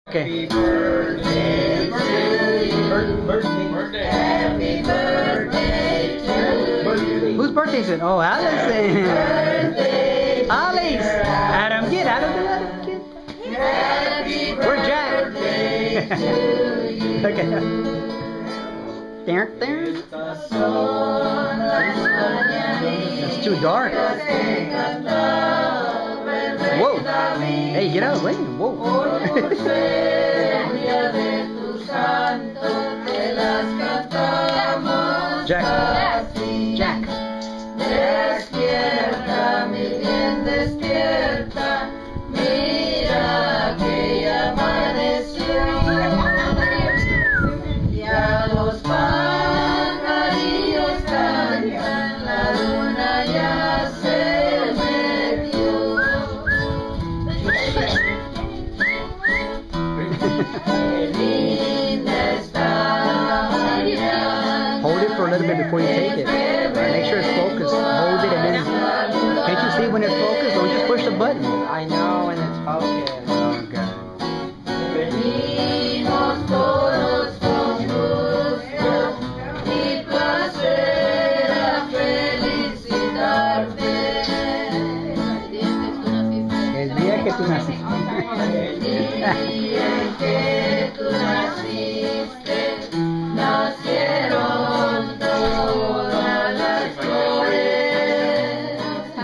Okay. Happy birthday to you. Happy birthday to you. Whose birthday is it? Oh, Allison. Birthday, Alice. Adam, get Adam, get. happy Where's Jack? birthday to you. Okay. There. It's too dark. Whoa. Hey, get out of the way. Whoa. Jack. Jack. Despierta, mi bien, despierta. Mira que ya amaneció. Ya los pajarillos cantan, la luna ya se metió. Qué linda está mañana. Hold it for a little bit before you take it. Make sure it's focused. Hold it and then. Can't you see when it's focused? Don't just push the button. I know when it's focused. Oh, God. Venimos todos con gusto y placer a felicitarte. El día que tú naciste. El día en que tú naciste, nacieron todas las flores.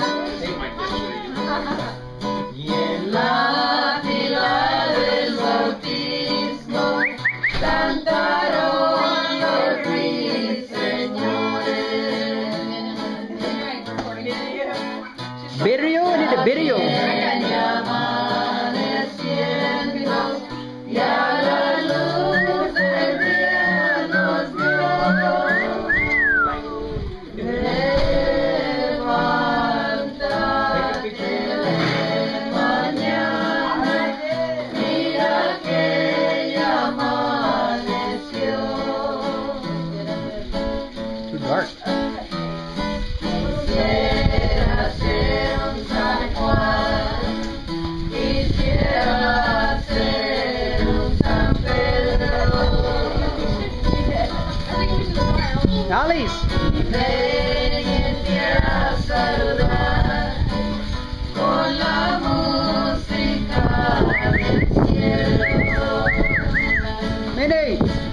Y en la fila del bautismo cantaron los ruiseñores. Video, I need a video. Y a la luz del día nos dio. Levántate de mañana, mira que ya amaneció. Too dark. Quisiera ser un San Juan, quisiera ser un San Pedro, Alice. y venirte a saludar con la música del cielo. Minnie.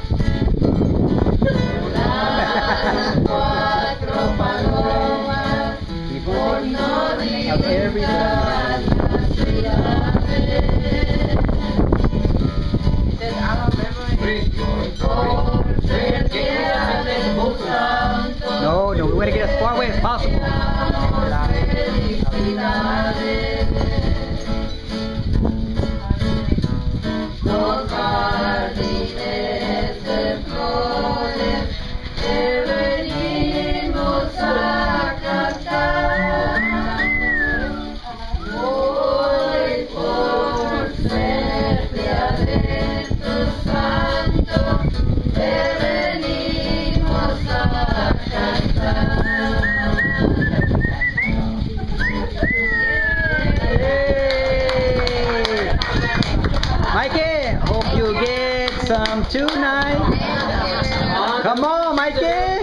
Las cuatro palomas por no dividir las ciudades. Por ser día del santo, No, we want to get as far away as possible. felicidades. Los jardines de flores te venimos a cantar. Hoy por ser día de tu santo te venimos a cantar. Hey. Mikey, hope you get some tonight. Come on, Mikey.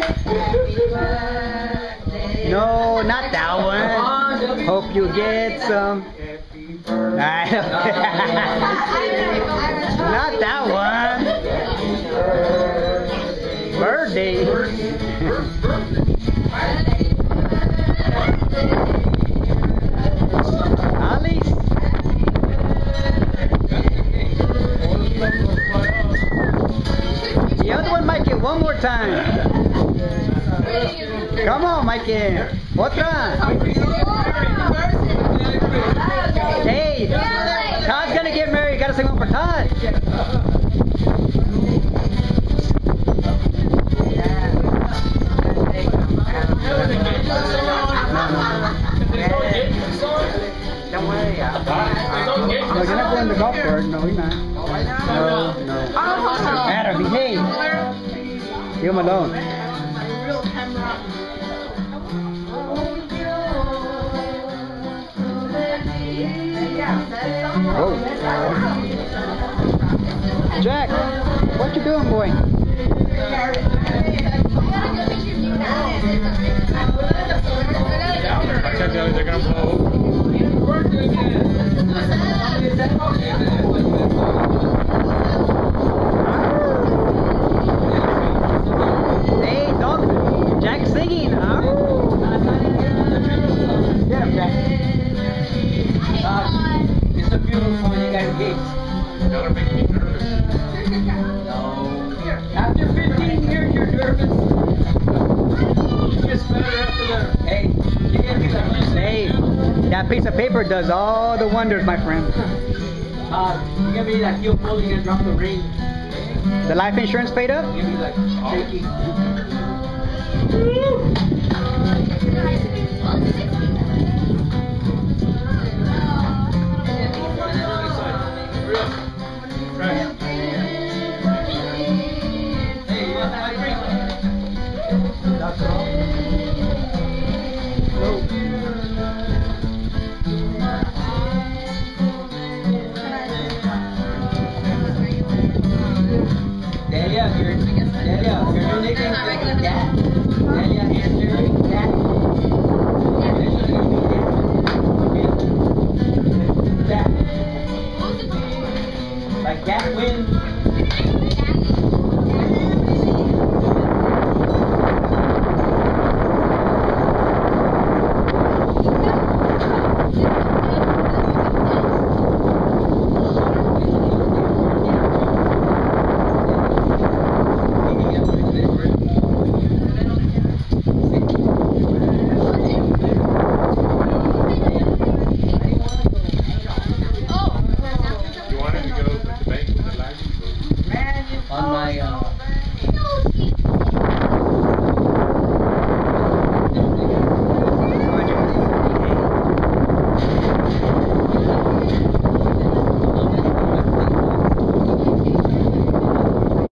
No, not that one. Hope you get some. Not that one. Birthday. Alice. The other one, Mikey, one more time. Come on, Mikey. Otra. Hey, Todd's gonna get married. You gotta sing one for Todd. Don't worry. No, you're not going to the golf cart. No, you're not. No. Adam, behave. Leave him alone. Whoa. Jack, what you doing, boy? They're gonna blow. Hey, dog. Jack's singing. Huh? Get him, Jack. It's a beautiful song you guys gave. Y'all are making me nervous. No. After 15 years, you're nervous. It gets better after that. Hey, you gave me that music. Hey, that piece of paper does all the wonders, my friend. You gave me that heel folding and drop the ring. The life insurance paid up? You gave me like shaky. Right. Hey, you want my drink? That's all. Delia, your new nickname is Cat. Delia, answer Cat. Cat. Like Cat wins. You wanted to go to the bank with the live? On my